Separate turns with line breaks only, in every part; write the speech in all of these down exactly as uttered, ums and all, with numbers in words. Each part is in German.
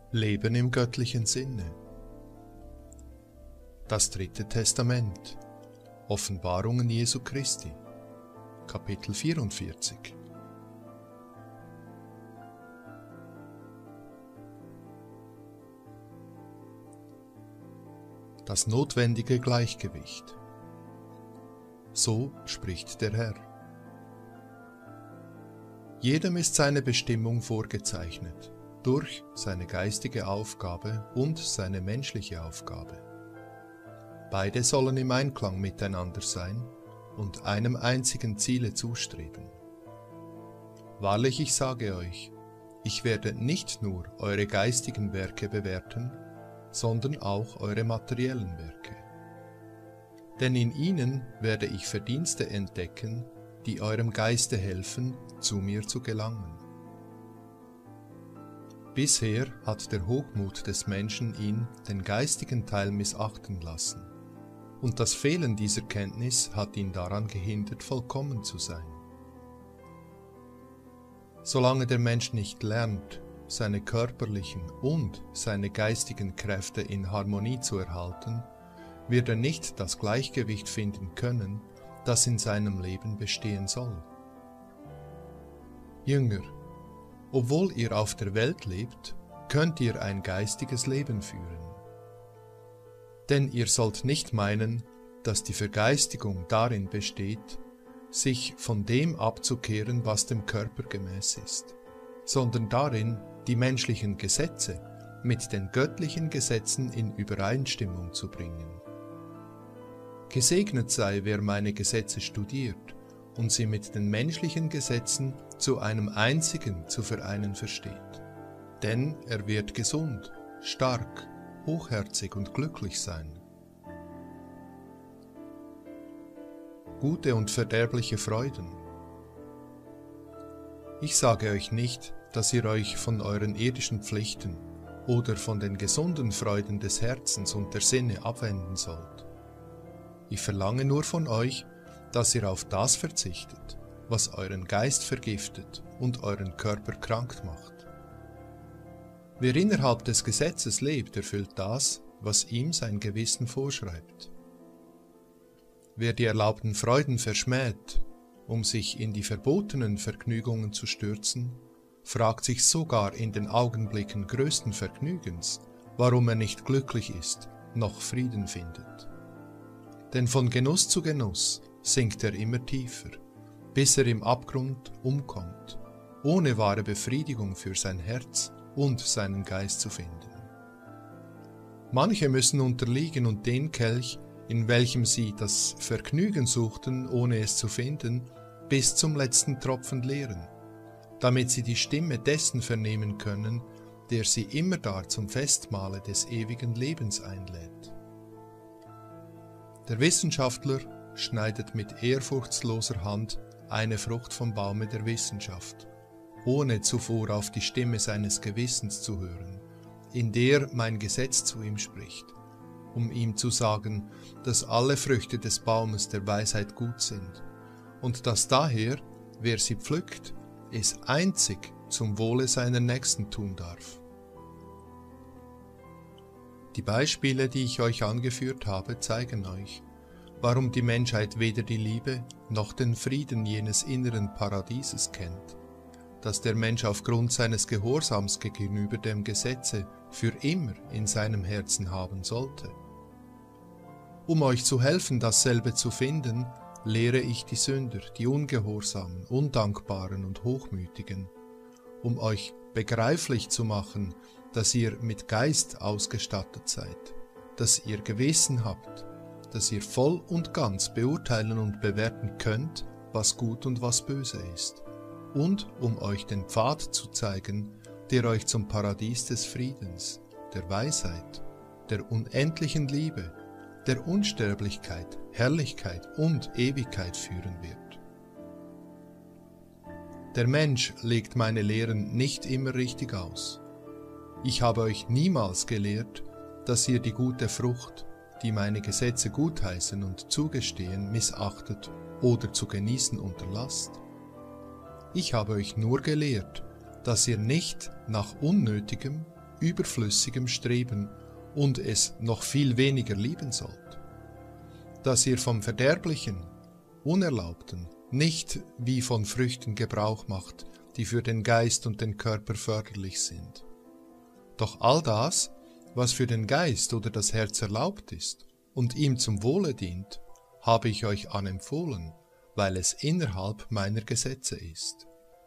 Leben im göttlichen Sinne. Das dritte Testament. Offenbarungen Jesu Christi. Kapitel vierundvierzig. Das notwendige Gleichgewicht. So spricht der Herr. Jedem ist seine Bestimmung vorgezeichnet, durch seine geistige Aufgabe und seine menschliche Aufgabe. Beide sollen im Einklang miteinander sein und einem einzigen Ziele zustreben. Wahrlich, ich sage euch, ich werde nicht nur eure geistigen Werke bewerten, sondern auch eure materiellen Werke. Denn in ihnen werde ich Verdienste entdecken, die eurem Geiste helfen, zu mir zu gelangen. Bisher hat der Hochmut des Menschen ihn, den geistigen Teil, missachten lassen, und das Fehlen dieser Kenntnis hat ihn daran gehindert, vollkommen zu sein. Solange der Mensch nicht lernt, seine körperlichen und seine geistigen Kräfte in Harmonie zu erhalten, wird er nicht das Gleichgewicht finden können, das in seinem Leben bestehen soll. Jünger, obwohl ihr auf der Welt lebt, könnt ihr ein geistiges Leben führen. Denn ihr sollt nicht meinen, dass die Vergeistigung darin besteht, sich von dem abzukehren, was dem Körper gemäß ist, sondern darin, die menschlichen Gesetze mit den göttlichen Gesetzen in Übereinstimmung zu bringen. Gesegnet sei, wer meine Gesetze studiert und sie mit den menschlichen Gesetzen zu einem einzigen zu vereinen versteht. Denn er wird gesund, stark, hochherzig und glücklich sein. Gute und verderbliche Freuden. Ich sage euch nicht, dass ihr euch von euren irdischen Pflichten oder von den gesunden Freuden des Herzens und der Sinne abwenden sollt. Ich verlange nur von euch, dass ihr auf das verzichtet, was euren Geist vergiftet und euren Körper krank macht. Wer innerhalb des Gesetzes lebt, erfüllt das, was ihm sein Gewissen vorschreibt. Wer die erlaubten Freuden verschmäht, um sich in die verbotenen Vergnügungen zu stürzen, fragt sich sogar in den Augenblicken größten Vergnügens, warum er nicht glücklich ist, noch Frieden findet. Denn von Genuss zu Genuss sinkt er immer tiefer, bis er im Abgrund umkommt, ohne wahre Befriedigung für sein Herz und seinen Geist zu finden. Manche müssen unterliegen und den Kelch, in welchem sie das Vergnügen suchten, ohne es zu finden, bis zum letzten Tropfen leeren, damit sie die Stimme dessen vernehmen können, der sie immerdar zum Festmahle des ewigen Lebens einlädt. Der Wissenschaftler schneidet mit ehrfurchtsloser Hand eine Frucht vom Baume der Wissenschaft, ohne zuvor auf die Stimme seines Gewissens zu hören, in der mein Gesetz zu ihm spricht, um ihm zu sagen, dass alle Früchte des Baumes der Weisheit gut sind und dass daher, wer sie pflückt, es einzig zum Wohle seiner Nächsten tun darf. Die Beispiele, die ich euch angeführt habe, zeigen euch, warum die Menschheit weder die Liebe noch den Frieden jenes inneren Paradieses kennt, das der Mensch aufgrund seines Gehorsams gegenüber dem Gesetze für immer in seinem Herzen haben sollte. Um euch zu helfen, dasselbe zu finden, lehre ich die Sünder, die Ungehorsamen, Undankbaren und Hochmütigen, um euch begreiflich zu machen, dass ihr mit Geist ausgestattet seid, dass ihr Gewissen habt, dass ihr voll und ganz beurteilen und bewerten könnt, was gut und was böse ist, und um euch den Pfad zu zeigen, der euch zum Paradies des Friedens, der Weisheit, der unendlichen Liebe, der Unsterblichkeit, Herrlichkeit und Ewigkeit führen wird. Der Mensch legt meine Lehren nicht immer richtig aus. Ich habe euch niemals gelehrt, dass ihr die gute Frucht, die meine Gesetze gutheißen und zugestehen, missachtet oder zu genießen unterlasst. Ich habe euch nur gelehrt, dass ihr nicht nach unnötigem überflüssigem streben und es noch viel weniger lieben sollt? Dass ihr vom Verderblichen, Unerlaubten nicht wie von Früchten Gebrauch macht, die für den Geist und den Körper förderlich sind. Doch all das, was für den Geist oder das Herz erlaubt ist und ihm zum Wohle dient, habe ich euch anempfohlen, weil es innerhalb meiner Gesetze ist.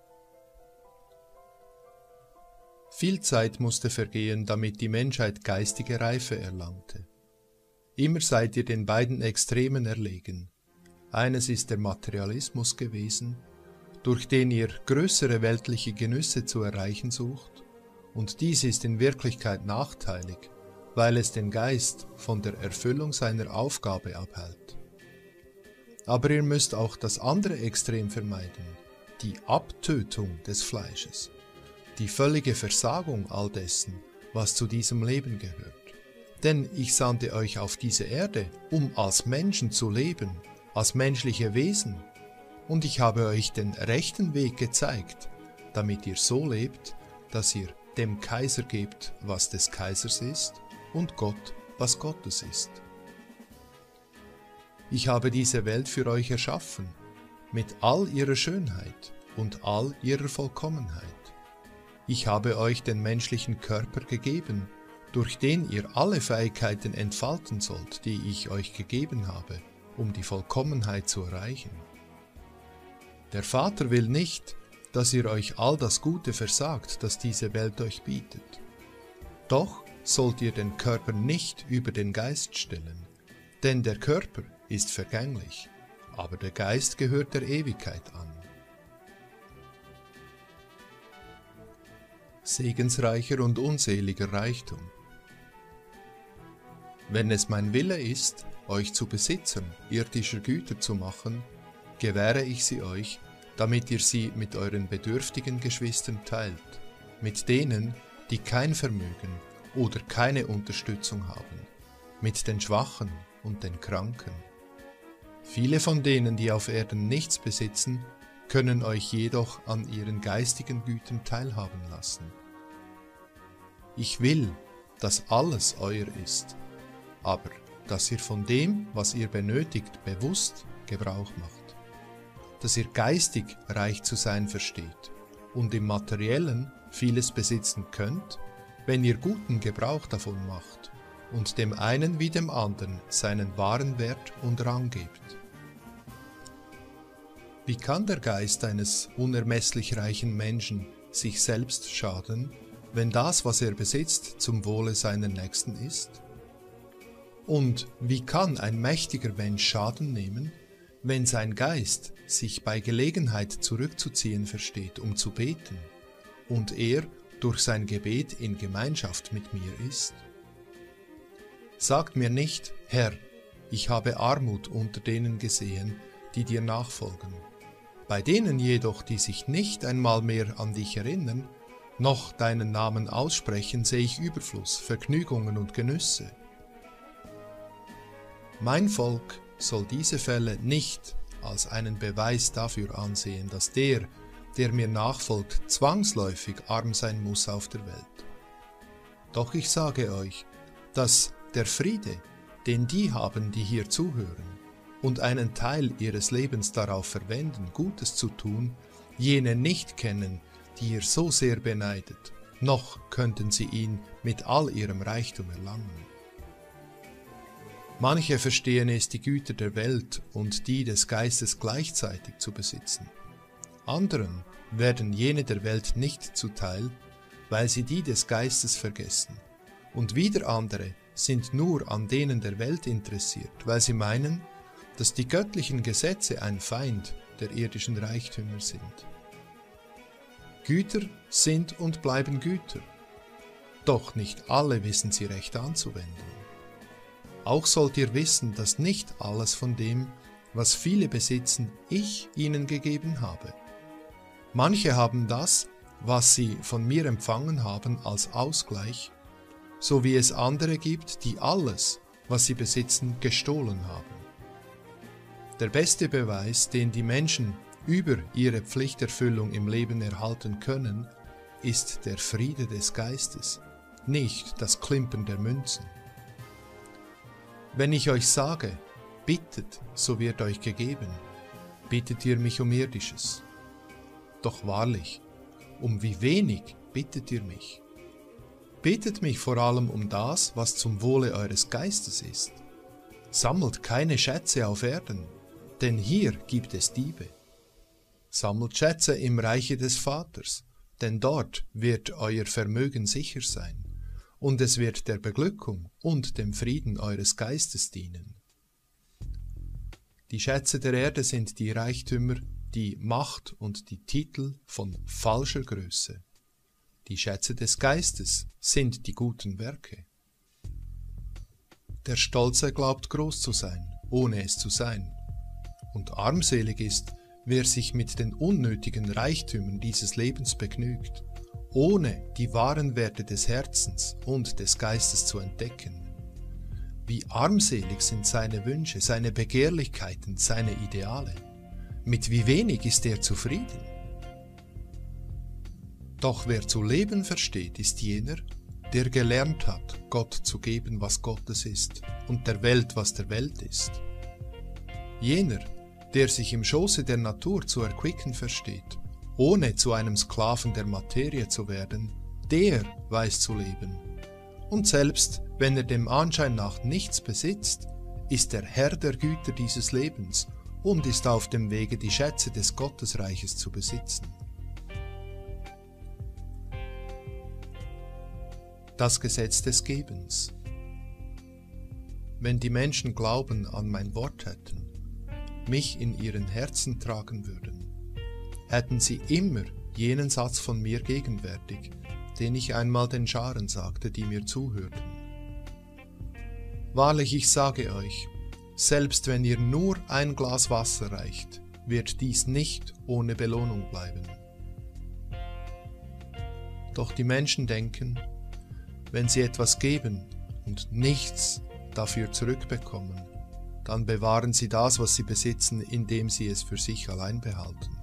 Viel Zeit musste vergehen, damit die Menschheit geistige Reife erlangte. Immer seid ihr den beiden Extremen erlegen. Eines ist der Materialismus gewesen, durch den ihr größere weltliche Genüsse zu erreichen sucht, und dies ist in Wirklichkeit nachteilig, weil es den Geist von der Erfüllung seiner Aufgabe abhält. Aber ihr müsst auch das andere Extrem vermeiden, die Abtötung des Fleisches, die völlige Versagung all dessen, was zu diesem Leben gehört. Denn ich sandte euch auf diese Erde, um als Menschen zu leben, als menschliche Wesen, und ich habe euch den rechten Weg gezeigt, damit ihr so lebt, dass ihr dem Kaiser gebt, was des Kaisers ist, und Gott, was Gottes ist. Ich habe diese Welt für euch erschaffen, mit all ihrer Schönheit und all ihrer Vollkommenheit. Ich habe euch den menschlichen Körper gegeben, durch den ihr alle Fähigkeiten entfalten sollt, die ich euch gegeben habe, um die Vollkommenheit zu erreichen. Der Vater will nicht, dass ihr euch all das Gute versagt, das diese Welt euch bietet. Doch sollt ihr den Körper nicht über den Geist stellen, denn der Körper ist vergänglich, aber der Geist gehört der Ewigkeit an. Segensreicher und unseliger Reichtum. Wenn es mein Wille ist, euch zu Besitzern irdischer Güter zu machen, gewähre ich sie euch, damit ihr sie mit euren bedürftigen Geschwistern teilt, mit denen, die kein Vermögen oder keine Unterstützung haben, mit den Schwachen und den Kranken. Viele von denen, die auf Erden nichts besitzen, können euch jedoch an ihren geistigen Gütern teilhaben lassen. Ich will, dass alles euer ist, aber dass ihr von dem, was ihr benötigt, bewusst Gebrauch macht, dass ihr geistig reich zu sein versteht und im Materiellen vieles besitzen könnt, wenn ihr guten Gebrauch davon macht und dem einen wie dem anderen seinen wahren Wert und Rang gebt. Wie kann der Geist eines unermesslich reichen Menschen sich selbst schaden, wenn das, was er besitzt, zum Wohle seiner Nächsten ist? Und wie kann ein mächtiger Mensch Schaden nehmen, wenn sein Geist sich bei Gelegenheit zurückzuziehen versteht, um zu beten, und er durch sein Gebet in Gemeinschaft mit mir ist? Sagt mir nicht, Herr, ich habe Armut unter denen gesehen, die dir nachfolgen. Bei denen jedoch, die sich nicht einmal mehr an dich erinnern, noch deinen Namen aussprechen, sehe ich Überfluss, Vergnügungen und Genüsse. Mein Volk soll diese Fälle nicht als einen Beweis dafür ansehen, dass der, der mir nachfolgt, zwangsläufig arm sein muss auf der Welt. Doch ich sage euch, dass der Friede, den die haben, die hier zuhören, und einen Teil ihres Lebens darauf verwenden, Gutes zu tun, jene nicht kennen, die ihr so sehr beneidet, noch könnten sie ihn mit all ihrem Reichtum erlangen. Manche verstehen es, die Güter der Welt und die des Geistes gleichzeitig zu besitzen. Anderen werden jene der Welt nicht zuteil, weil sie die des Geistes vergessen. Und wieder andere sind nur an denen der Welt interessiert, weil sie meinen, dass die göttlichen Gesetze ein Feind der irdischen Reichtümer sind. Güter sind und bleiben Güter, doch nicht alle wissen sie recht anzuwenden. Auch sollt ihr wissen, dass nicht alles von dem, was viele besitzen, ich ihnen gegeben habe. Manche haben das, was sie von mir empfangen haben, als Ausgleich, so wie es andere gibt, die alles, was sie besitzen, gestohlen haben. Der beste Beweis, den die Menschen über ihre Pflichterfüllung im Leben erhalten können, ist der Friede des Geistes, nicht das Klimpern der Münzen. Wenn ich euch sage, bittet, so wird euch gegeben, bittet ihr mich um Irdisches. Doch wahrlich, um wie wenig bittet ihr mich? Bittet mich vor allem um das, was zum Wohle eures Geistes ist. Sammelt keine Schätze auf Erden, denn hier gibt es Diebe. Sammelt Schätze im Reiche des Vaters, denn dort wird euer Vermögen sicher sein, und es wird der Beglückung und dem Frieden eures Geistes dienen. Die Schätze der Erde sind die Reichtümer, die Macht und die Titel von falscher Größe. Die Schätze des Geistes sind die guten Werke. Der Stolze glaubt groß zu sein, ohne es zu sein. Und armselig ist, wer sich mit den unnötigen Reichtümern dieses Lebens begnügt, ohne die wahren Werte des Herzens und des Geistes zu entdecken. Wie armselig sind seine Wünsche, seine Begehrlichkeiten, seine Ideale. Mit wie wenig ist er zufrieden? Doch wer zu leben versteht, ist jener, der gelernt hat, Gott zu geben, was Gottes ist, und der Welt, was der Welt ist. Jener, der sich im Schoße der Natur zu erquicken versteht, ohne zu einem Sklaven der Materie zu werden, der weiß zu leben. Und selbst wenn er dem Anschein nach nichts besitzt, ist er Herr der Güter dieses Lebens und ist auf dem Wege, die Schätze des Gottesreiches zu besitzen. Das Gesetz des Gebens. Wenn die Menschen Glauben an mein Wort hätten, mich in ihren Herzen tragen würden, hätten sie immer jenen Satz von mir gegenwärtig, den ich einmal den Scharen sagte, die mir zuhörten. Wahrlich, ich sage euch, selbst wenn ihr nur ein Glas Wasser reicht, wird dies nicht ohne Belohnung bleiben. Doch die Menschen denken, wenn sie etwas geben und nichts dafür zurückbekommen, dann bewahren sie das, was sie besitzen, indem sie es für sich allein behalten.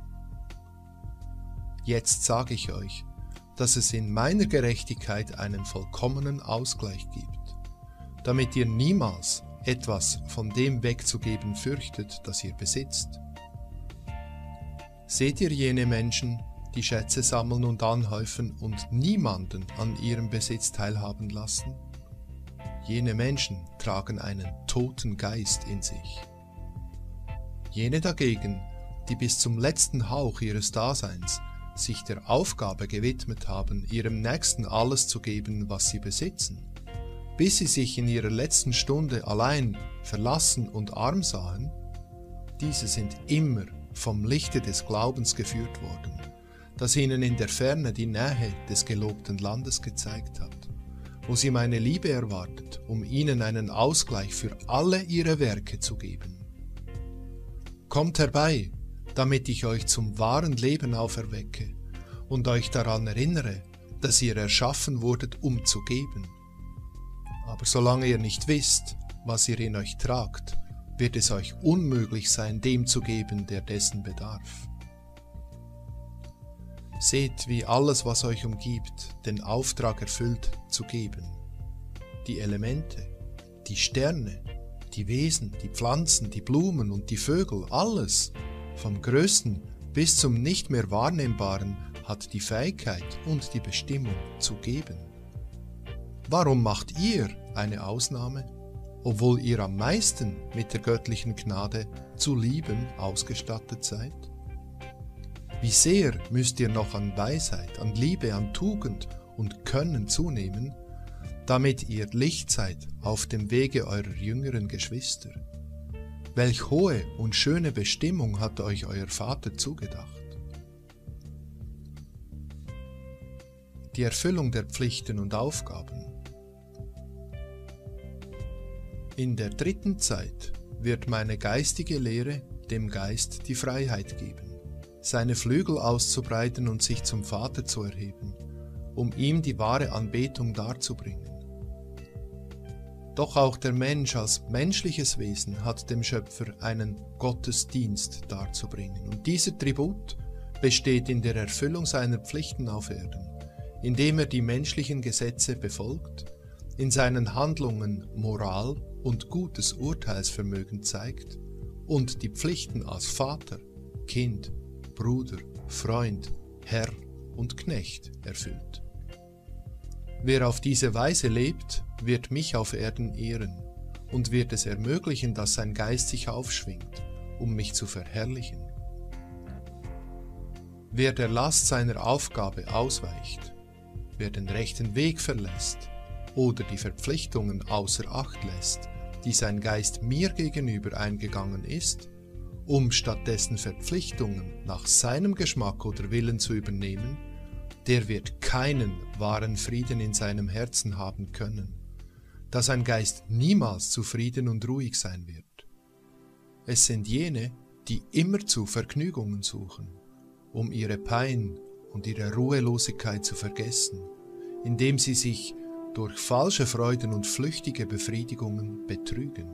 Jetzt sage ich euch, dass es in meiner Gerechtigkeit einen vollkommenen Ausgleich gibt, damit ihr niemals etwas von dem wegzugeben fürchtet, das ihr besitzt. Seht ihr jene Menschen, die Schätze sammeln und anhäufen und niemanden an ihrem Besitz teilhaben lassen? Jene Menschen tragen einen toten Geist in sich. Jene dagegen, die bis zum letzten Hauch ihres Daseins sich der Aufgabe gewidmet haben, ihrem Nächsten alles zu geben, was sie besitzen, bis sie sich in ihrer letzten Stunde allein, verlassen und arm sahen, diese sind immer vom Lichte des Glaubens geführt worden, das ihnen in der Ferne die Nähe des gelobten Landes gezeigt hat, wo sie meine Liebe erwartet, um ihnen einen Ausgleich für alle ihre Werke zu geben. Kommt herbei, damit ich euch zum wahren Leben auferwecke und euch daran erinnere, dass ihr erschaffen wurdet, um zu geben. Aber solange ihr nicht wisst, was ihr in euch tragt, wird es euch unmöglich sein, dem zu geben, der dessen bedarf. Seht, wie alles, was euch umgibt, den Auftrag erfüllt, zu geben. Die Elemente, die Sterne, die Wesen, die Pflanzen, die Blumen und die Vögel, alles, vom Größten bis zum nicht mehr Wahrnehmbaren, hat die Fähigkeit und die Bestimmung zu geben. Warum macht ihr eine Ausnahme, obwohl ihr am meisten mit der göttlichen Gnade zu lieben ausgestattet seid? Wie sehr müsst ihr noch an Weisheit, an Liebe, an Tugend und Können zunehmen, damit ihr Licht seid auf dem Wege eurer jüngeren Geschwister? Welch hohe und schöne Bestimmung hat euch euer Vater zugedacht? Die Erfüllung der Pflichten und Aufgaben. In der dritten Zeit wird meine geistige Lehre dem Geist die Freiheit geben, seine Flügel auszubreiten und sich zum Vater zu erheben, um ihm die wahre Anbetung darzubringen. Doch auch der Mensch als menschliches Wesen hat dem Schöpfer einen Gottesdienst darzubringen, und dieser Tribut besteht in der Erfüllung seiner Pflichten auf Erden, indem er die menschlichen Gesetze befolgt, in seinen Handlungen Moral und gutes Urteilsvermögen zeigt und die Pflichten als Vater, Kind, Bruder, Freund, Herr und Knecht erfüllt. Wer auf diese Weise lebt, wird mich auf Erden ehren und wird es ermöglichen, dass sein Geist sich aufschwingt, um mich zu verherrlichen. Wer der Last seiner Aufgabe ausweicht, wer den rechten Weg verlässt oder die Verpflichtungen außer Acht lässt, die sein Geist mir gegenüber eingegangen ist, um stattdessen Verpflichtungen nach seinem Geschmack oder Willen zu übernehmen, der wird keinen wahren Frieden in seinem Herzen haben können, da sein Geist niemals zufrieden und ruhig sein wird. Es sind jene, die immerzu Vergnügungen suchen, um ihre Pein und ihre Ruhelosigkeit zu vergessen, indem sie sich durch falsche Freuden und flüchtige Befriedigungen betrügen.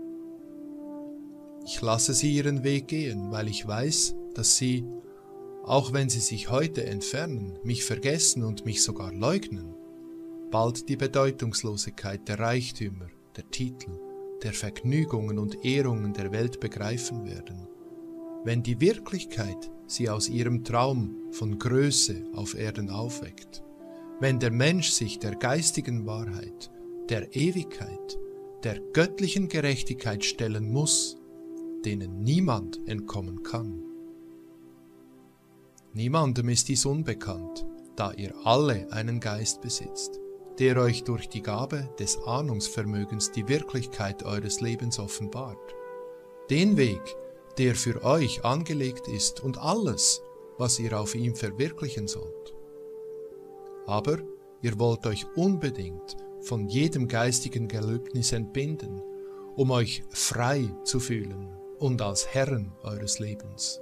Ich lasse sie ihren Weg gehen, weil ich weiß, dass sie, auch wenn sie sich heute entfernen, mich vergessen und mich sogar leugnen, bald die Bedeutungslosigkeit der Reichtümer, der Titel, der Vergnügungen und Ehrungen der Welt begreifen werden, wenn die Wirklichkeit sie aus ihrem Traum von Größe auf Erden aufweckt, wenn der Mensch sich der geistigen Wahrheit, der Ewigkeit, der göttlichen Gerechtigkeit stellen muss, denen niemand entkommen kann. Niemandem ist dies unbekannt, da ihr alle einen Geist besitzt, der euch durch die Gabe des Ahnungsvermögens die Wirklichkeit eures Lebens offenbart. Den Weg, der für euch angelegt ist und alles, was ihr auf ihm verwirklichen sollt. Aber ihr wollt euch unbedingt von jedem geistigen Gelübnis entbinden, um euch frei zu fühlen und als Herren eures Lebens.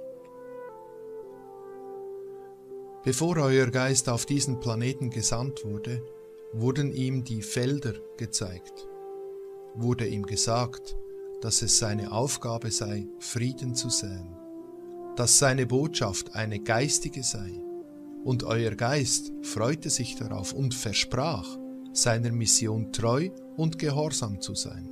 Bevor euer Geist auf diesen Planeten gesandt wurde, wurden ihm die Felder gezeigt, wurde ihm gesagt, dass es seine Aufgabe sei, Frieden zu säen, dass seine Botschaft eine geistige sei, und euer Geist freute sich darauf und versprach, seiner Mission treu und gehorsam zu sein.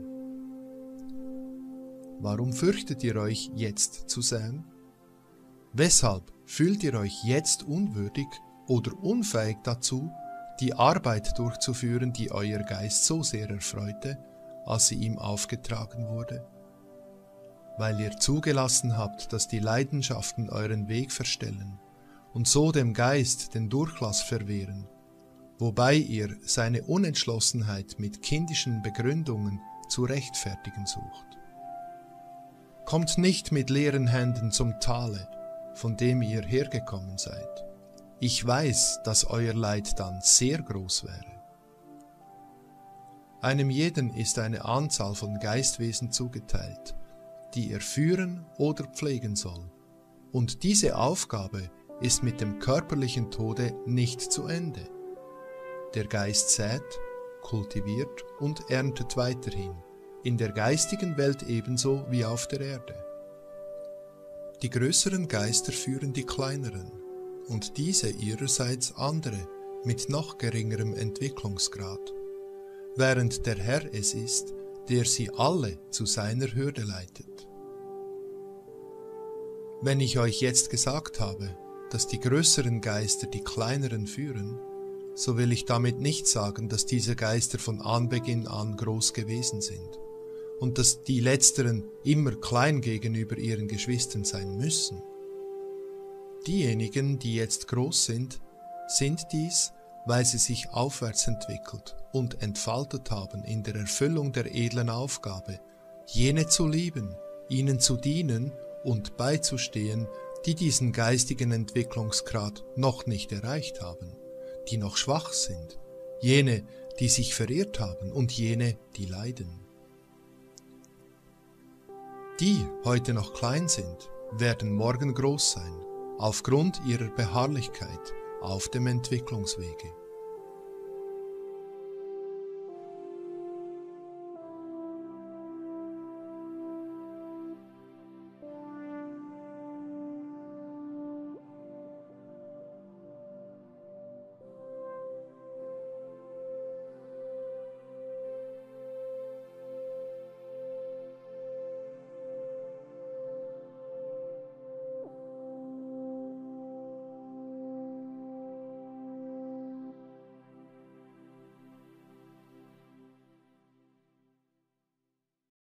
Warum fürchtet ihr euch jetzt zu säen? Weshalb fühlt ihr euch jetzt unwürdig oder unfähig dazu, die Arbeit durchzuführen, die euer Geist so sehr erfreute, als sie ihm aufgetragen wurde? Weil ihr zugelassen habt, dass die Leidenschaften euren Weg verstellen und so dem Geist den Durchlass verwehren, wobei ihr seine Unentschlossenheit mit kindischen Begründungen zu rechtfertigen sucht. Kommt nicht mit leeren Händen zum Tale, von dem ihr hergekommen seid. Ich weiß, dass euer Leid dann sehr groß wäre. Einem jeden ist eine Anzahl von Geistwesen zugeteilt, die er führen oder pflegen soll, und diese Aufgabe ist mit dem körperlichen Tode nicht zu Ende. Der Geist sät, kultiviert und erntet weiterhin, in der geistigen Welt ebenso wie auf der Erde. Die größeren Geister führen die kleineren, und diese ihrerseits andere mit noch geringerem Entwicklungsgrad, während der Herr es ist, der sie alle zu seiner Hürde leitet. Wenn ich euch jetzt gesagt habe, dass die größeren Geister die kleineren führen, so will ich damit nicht sagen, dass diese Geister von Anbeginn an groß gewesen sind und dass die letzteren immer klein gegenüber ihren Geschwistern sein müssen. Diejenigen, die jetzt groß sind, sind dies, weil sie sich aufwärts entwickelt und entfaltet haben in der Erfüllung der edlen Aufgabe, jene zu lieben, ihnen zu dienen und beizustehen, die diesen geistigen Entwicklungsgrad noch nicht erreicht haben, die noch schwach sind, jene, die sich verirrt haben und jene, die leiden. Die heute noch klein sind, werden morgen groß sein, aufgrund ihrer Beharrlichkeit auf dem Entwicklungswege.